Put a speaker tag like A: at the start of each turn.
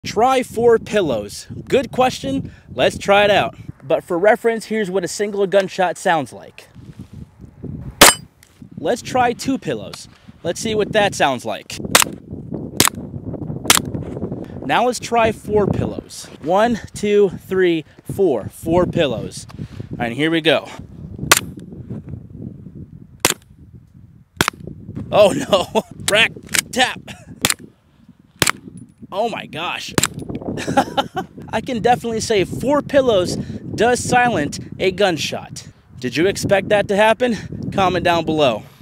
A: Try 4 pillows. Good question. Let's try it out. But for reference, here's what a single gunshot sounds like. Let's try 2 pillows. Let's see what that sounds like. Now let's try 4 pillows. 1, 2, 3, 4. 4 pillows. All right, here we go. Oh no, crack, tap. Oh my gosh. I can definitely say 4 pillows does silence a gunshot. Did you expect that to happen? Comment down below.